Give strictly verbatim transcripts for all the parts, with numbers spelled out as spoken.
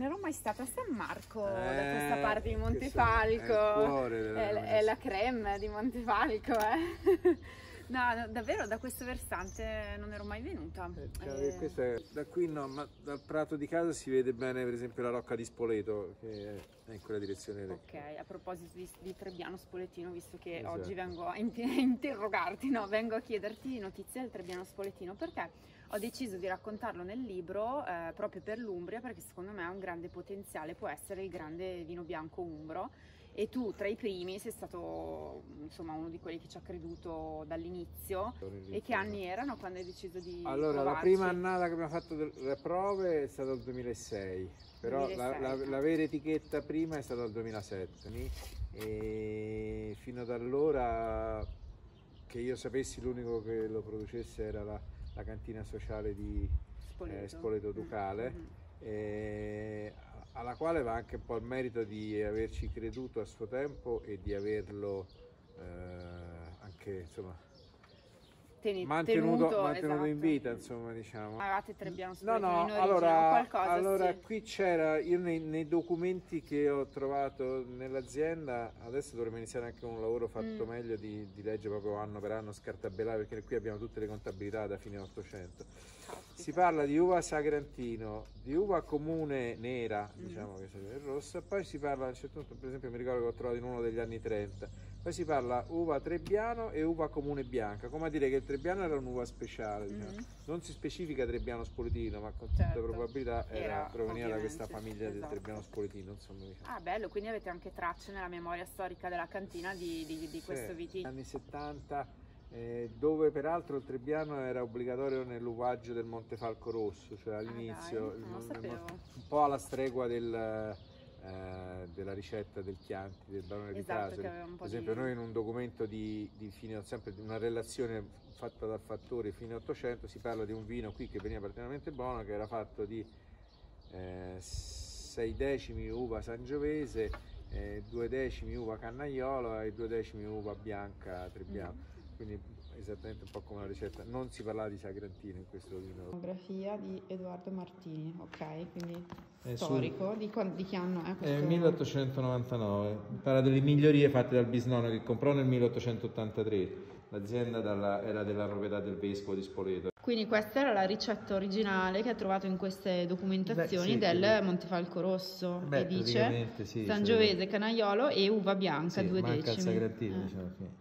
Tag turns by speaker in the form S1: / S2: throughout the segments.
S1: ero mai stata a San Marco,
S2: eh,
S1: da questa parte di Montefalco.
S2: È il cuore della
S1: è, è la creme di Montefalco, eh. No, no, davvero da questo versante non ero mai venuta.
S2: Eh, cioè,
S1: eh...
S2: questa è, da qui no, ma dal prato di casa si vede bene per esempio la Rocca di Spoleto, che è in quella direzione.
S1: Ok, a proposito di, di Trebbiano Spoletino, visto che
S2: esatto.
S1: oggi vengo a interrogarti, no, vengo a chiederti notizie del Trebbiano Spoletino, perché ho deciso di raccontarlo nel libro eh, proprio per l'Umbria, perché secondo me ha un grande potenziale, può essere il grande vino bianco umbro. E tu tra i primi sei stato insomma uno di quelli che ci ha creduto dall'inizio. E che anni erano quando hai deciso di
S2: allora
S1: provarci?
S2: La prima annata che abbiamo fatto le prove è stato il duemilasei, però duemilasei, la, la, la vera etichetta prima è stata il duemilasette e fino ad allora che io sapessi l'unico che lo producesse era la, la cantina sociale di Spoleto, eh, Spoleto Ducale. Mm-hmm. E alla quale va anche un po' il merito di averci creduto a suo tempo e di averlo eh, anche insomma
S1: Teni,
S2: mantenuto,
S1: tenuto,
S2: mantenuto
S1: esatto.
S2: in vita, insomma, diciamo.
S1: Avevate Trebbiano
S2: no
S1: Spoletino
S2: no
S1: in origine,
S2: allora,
S1: o qualcosa,
S2: allora
S1: sì.
S2: Qui c'era, io nei, nei documenti che ho trovato nell'azienda, adesso dovremmo iniziare anche un lavoro fatto mm. meglio di, di leggere proprio anno per anno, scartabellare, perché qui abbiamo tutte le contabilità da fine ottocento. Si parla di uva Sagrantino, di uva comune nera, mm. diciamo che è rossa, poi si parla a un certo punto, per esempio mi ricordo che ho trovato in uno degli anni trenta, poi si parla uva Trebbiano e uva comune bianca, come a dire che il Trebbiano era un'uva speciale, diciamo. mm. non si specifica Trebbiano Spoletino, ma con certo. tutta probabilità era, era proveniva da questa famiglia esatto. del Trebbiano Spoletino, insomma, diciamo.
S1: Ah, bello, quindi avete anche tracce nella memoria storica della cantina di, di, di questo
S2: sì,
S1: vitigno.
S2: Anni settanta, eh, dove peraltro il Trebbiano era obbligatorio nell'uvaggio del Montefalco rosso, cioè all'inizio
S1: ah,
S2: un po' alla stregua del Eh, della ricetta del Chianti, del Barone
S1: esatto,
S2: di Casoli. Per esempio di... noi in un documento di, di fine, sempre di una relazione fatta dal fattore fine ottocento, si parla di un vino qui che veniva particolarmente buono, che era fatto di eh, sei decimi uva sangiovese, eh, due decimi uva cannaiolo e due decimi uva bianca Trebbiano. Mm. Quindi esattamente un po' come la ricetta, non si parlava di Sagrantino in questo vino.
S1: Biografia di Edoardo Martini, ok, quindi
S2: è
S1: storico, sul... di, di che anno è questo?
S2: È milleottocentonovantanove, parla delle migliorie fatte dal bisnonno che comprò nel milleottocentottantatré, l'azienda era della proprietà del vescovo di Spoleto.
S1: Quindi questa era la ricetta originale che ha trovato in queste documentazioni Beh, sì, del sì. Montefalco Rosso. Beh, e dice
S2: sì,
S1: Sangiovese, sì. Canaiolo e uva bianca,
S2: sì,
S1: due
S2: manca
S1: decimi.
S2: Il Sagrantino, eh. diciamo che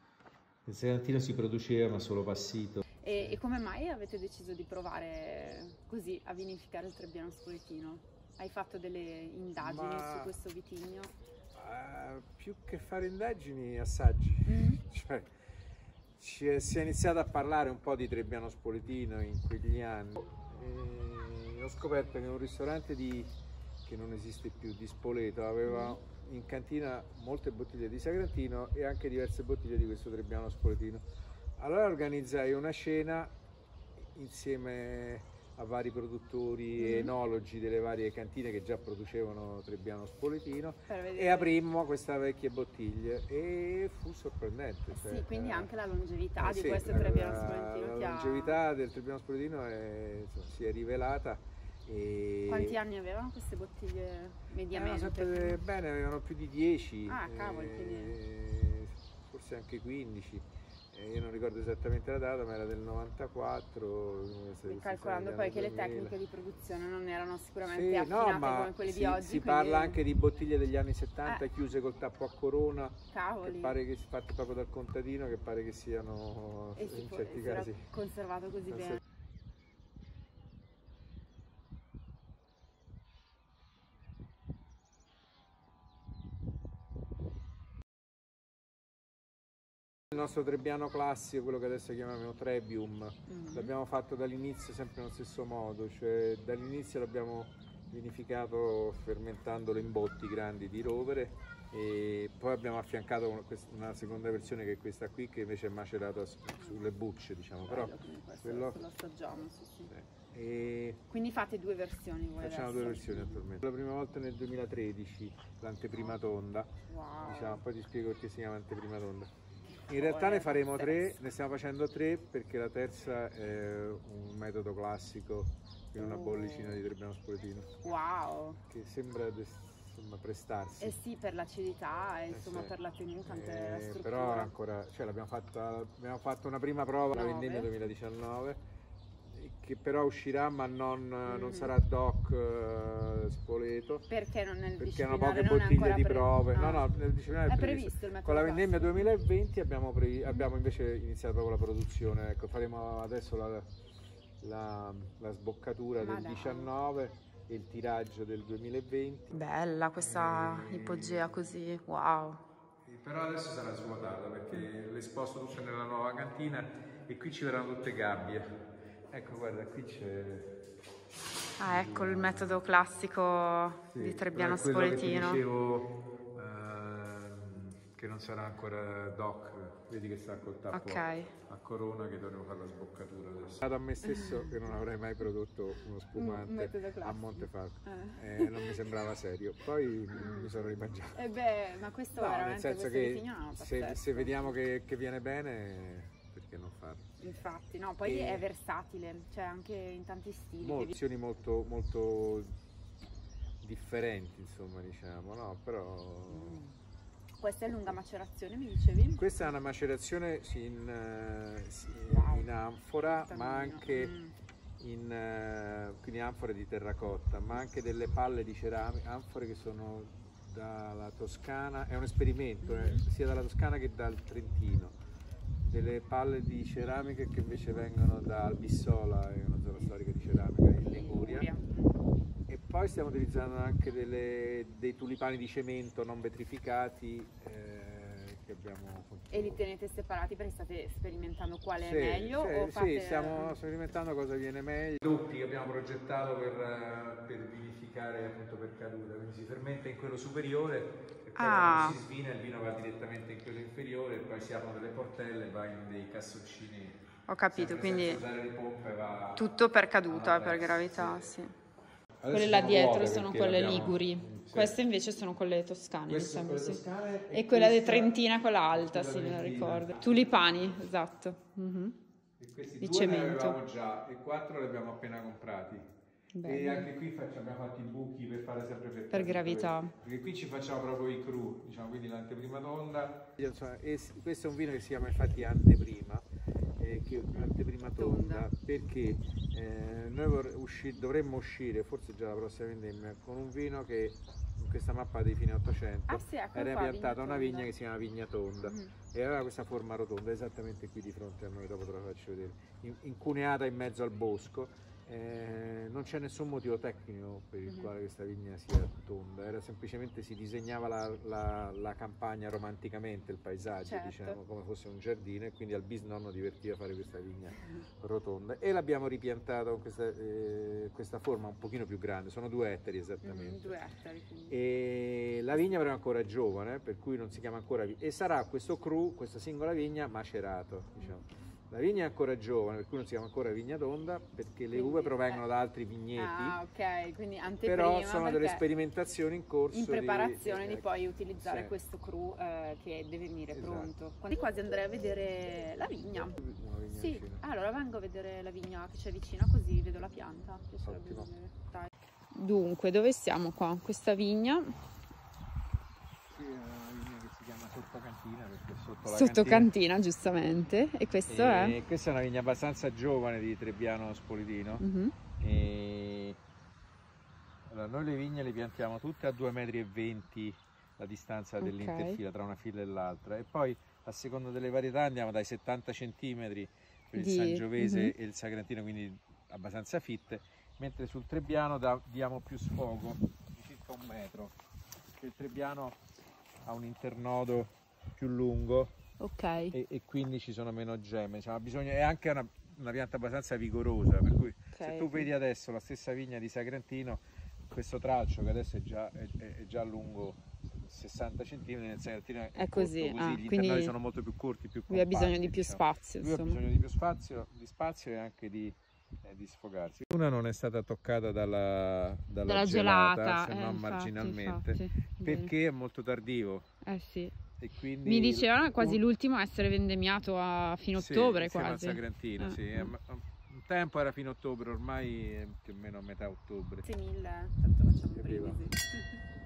S2: il Sagrantino si produceva ma solo passito.
S1: E, e come mai avete deciso di provare così a vinificare il Trebbiano Spoletino? Hai fatto delle indagini ma, su questo vitigno?
S2: Uh, più che fare indagini, assaggi. Mm. Cioè, ci è, si è iniziato a parlare un po' di Trebbiano Spoletino in quegli anni e ho scoperto che un ristorante di, che non esiste più, di Spoleto, aveva mm. in cantina molte bottiglie di Sagrantino e anche diverse bottiglie di questo Trebbiano Spoletino. Allora organizzai una cena insieme a vari produttori e mm. enologi delle varie cantine che già producevano Trebbiano Spoletino e aprimmo queste vecchie bottiglie e fu sorprendente.
S1: Eh
S2: cioè,
S1: sì, quindi anche la longevità
S2: eh,
S1: di
S2: sì,
S1: questo
S2: la,
S1: Trebbiano
S2: la,
S1: Spoletino.
S2: La
S1: ti ha...
S2: longevità del Trebbiano Spoletino è, insomma, si è rivelata. E...
S1: Quanti anni avevano queste bottiglie mediamente?
S2: Sempre, bene, avevano più di dieci,
S1: ah, cavoli,
S2: eh,
S1: quindi...
S2: forse anche quindici. Io non ricordo esattamente la data, ma era del novantaquattro.
S1: Calcolando poi che le tecniche di produzione non erano sicuramente
S2: sì,
S1: affinate
S2: no,
S1: come quelle
S2: si,
S1: di oggi.
S2: Si
S1: quindi...
S2: parla anche di bottiglie degli anni settanta eh. chiuse col tappo a corona,
S1: Cavoli.
S2: che pare che si fatte proprio dal contadino, che pare che siano
S1: e
S2: in
S1: si
S2: certi
S1: può,
S2: casi
S1: conservato così bene.
S2: Il nostro Trebbiano classico, quello che adesso chiamiamo Trebium, mm-hmm. l'abbiamo fatto dall'inizio sempre nello stesso modo, cioè dall'inizio l'abbiamo vinificato fermentandolo in botti grandi di rovere e poi abbiamo affiancato una seconda versione che è questa qui, che invece è macerata sulle bucce, diciamo.
S1: Bello,
S2: però
S1: quello lo assaggiamo, sì, sì.
S2: Eh, e
S1: quindi fate due versioni voi
S2: facciamo
S1: adesso?
S2: due versioni attualmente. La prima volta nel duemilatredici, l'anteprima tonda,
S1: wow.
S2: diciamo, poi ti spiego perché si chiama anteprima tonda. In realtà ne faremo tre, ne stiamo facendo tre perché la terza è un metodo classico in una bollicina di Trebbiano Spoletino.
S1: Wow!
S2: Che sembra insomma, prestarsi.
S1: Eh sì, per l'acidità e insomma
S2: eh sì.
S1: per la tenuta, anche
S2: eh,
S1: la struttura.
S2: Però ancora, cioè l'abbiamo fatta, abbiamo fatto una prima prova, la vendemmia duemiladiciannove, che però uscirà ma non, mm-hmm. non sarà DOC uh, Spoleto.
S1: Perché non nel
S2: Perché hanno poche
S1: non
S2: bottiglie di prove.
S1: No,
S2: no, no, nel disciplinare è,
S1: è
S2: previsto.
S1: previsto il metodo
S2: Con la vendemmia
S1: classico.
S2: duemilaventi abbiamo, pre- abbiamo invece iniziato proprio la produzione. Ecco, faremo adesso la, la, la sboccatura ma del dai. diciannove e il tiraggio del duemilaventi.
S1: Bella questa e... ipogea così, wow.
S2: Però adesso sarà svuotata perché le sposto tutte nella nuova cantina e qui ci verranno tutte gabbie. Ecco, guarda, qui c'è...
S1: Ah, ecco il metodo classico sì, di Trebbiano Spoletino.
S2: Che dicevo ehm, che non sarà ancora DOC, vedi che sta col tappo okay. a corona, che dovremo fare la sboccatura adesso. Vado a me stesso che non avrei mai prodotto uno spumante a Montefalco, eh. Eh, non mi sembrava serio, poi mm. mi sono rimangiato.
S1: Eh beh, ma questo no, veramente
S2: nel senso che se, se vediamo che, che viene bene, perché non farlo?
S1: Infatti, no, poi e è versatile, cioè anche in tanti stili.
S2: Mozioni molto, molto differenti, insomma, diciamo, no? Però...
S1: Mm. Questa è lunga macerazione, mi dicevi?
S2: Questa è una macerazione in, wow. in anfora, Tamino. ma anche mm. in quindi anfore di terracotta, ma anche delle palle di ceramica, anfore che sono dalla Toscana, è un esperimento, mm. eh, sia dalla Toscana che dal Trentino. Delle palle di ceramica che invece vengono da Albissola, è una zona storica di ceramica in Liguria. E poi stiamo utilizzando anche delle, dei tulipani di cemento non vetrificati eh, che abbiamo continuato.
S1: E li tenete separati perché state sperimentando quale
S2: sì,
S1: è meglio?
S2: Sì,
S1: o
S2: sì
S1: fate...
S2: stiamo sperimentando cosa viene meglio. I doppi che abbiamo progettato per, per vinificare appunto per caduta, quindi si fermenta in quello superiore e poi ah. quando si svina il vino va direttamente in quello inferiore e poi si aprono delle portelle e va in dei cassoncini.
S1: Ho capito, quindi
S2: pompe, va
S1: tutto per caduta, per gravità, sì. sì. Quelle là dietro sono quelle abbiamo... liguri, sì. Queste invece sono quelle toscane, mi sembra, sì.
S2: Toscane,
S1: e, e quella di Trentina, quella alta, sì, me la ricordo. Tulipani, esatto. Mm-hmm.
S2: E questi
S1: di
S2: due
S1: cemento.
S2: Ne avevamo già, e quattro li abbiamo appena comprati. Bene. E anche qui facciamo, abbiamo fatto i buchi per fare sempre per,
S1: per gravità.
S2: Perché qui ci facciamo proprio i cru, diciamo, quindi l'anteprima tonda. E questo è un vino che si chiama infatti anteprima. Che anteprima tonda, perché eh, noi usci dovremmo uscire, forse già la prossima vendemmia, con un vino che in questa mappa dei fine ottocento
S1: ah, sì, ecco
S2: era
S1: qua,
S2: piantata una vigna
S1: tonda.
S2: che si chiama Vigna Tonda mm. e aveva questa forma rotonda esattamente qui di fronte a noi, dopo te la faccio vedere, in, incuneata in mezzo al bosco. Eh, non c'è nessun motivo tecnico per il mm-hmm. quale questa vigna sia tonda, era semplicemente si disegnava la, la, la campagna romanticamente, il paesaggio,
S1: certo.
S2: diciamo, come fosse un giardino, e quindi al bisnonno divertiva fare questa vigna rotonda e l'abbiamo ripiantata con questa, eh, questa forma un pochino più grande, sono due ettari esattamente.
S1: Mm, due ettari,
S2: e la vigna però è ancora giovane, per cui non si chiama ancora vigna, e sarà questo cru, questa singola vigna macerato, diciamo. La vigna è ancora giovane, per cui non si chiama ancora vigna tonda, perché le uve provengono da altri vigneti.
S1: Ah, ok, quindi anteprima.
S2: Però sono delle sperimentazioni in corso.
S1: In preparazione di,
S2: di,
S1: di poi utilizzare
S2: sì.
S1: questo cru eh, che deve venire
S2: esatto.
S1: pronto. Quindi quasi andrei a vedere la vigna.
S2: Una vigna
S1: sì,
S2: vicina.
S1: Allora vengo a vedere la vigna che c'è vicina, così vedo la pianta.
S2: Ottimo.
S1: Dai. Dunque, dove siamo qua? Questa vigna.
S2: Sotto cantina, perché sotto la
S1: sotto
S2: cantina,
S1: cantina giustamente, e questo
S2: e
S1: è?
S2: Questa è una vigna abbastanza giovane di Trebbiano Spoletino. Mm-hmm. e... allora, noi le vigne le piantiamo tutte a due metri e venti la distanza okay. dell'interfila tra una fila e l'altra, e poi a seconda delle varietà andiamo dai settanta centimetri per
S1: di...
S2: il Sangiovese mm-hmm.
S1: e
S2: il Sagrantino, quindi abbastanza fitte, mentre sul Trebbiano da, diamo più sfogo, di circa un metro, perché il Trebbiano ha un internodo più lungo,
S1: okay.
S2: e, e quindi ci sono meno gemme, cioè, bisogno, è anche una, una pianta abbastanza vigorosa, per cui okay. se tu vedi adesso la stessa vigna di Sagrantino, questo tralcio che adesso è già, è, è già lungo sessanta centimetri, nel Sagrantino è,
S1: è così,
S2: così.
S1: Ah,
S2: gli internodi sono molto più corti, più compatti.
S1: Lui ha bisogno di più
S2: diciamo.
S1: spazio.
S2: Lui ha bisogno di più spazio, di spazio e anche di Eh, di sfogarsi. Una non è stata toccata dalla, dalla,
S1: dalla
S2: gelata,
S1: gelata,
S2: se
S1: eh,
S2: non
S1: infatti,
S2: marginalmente,
S1: infatti,
S2: perché bene. È molto tardivo.
S1: Eh sì.
S2: E quindi
S1: mi dicevano quasi un... l'ultimo a essere vendemmiato a fine
S2: sì,
S1: ottobre
S2: quasi.
S1: Quasi.
S2: Al Sagrantino,
S1: eh,
S2: sì.
S1: eh.
S2: un tempo era fino a ottobre, ormai è più o meno a metà ottobre.
S1: Grazie mille, tanto facciamo
S2: Arriva.
S1: brindisi.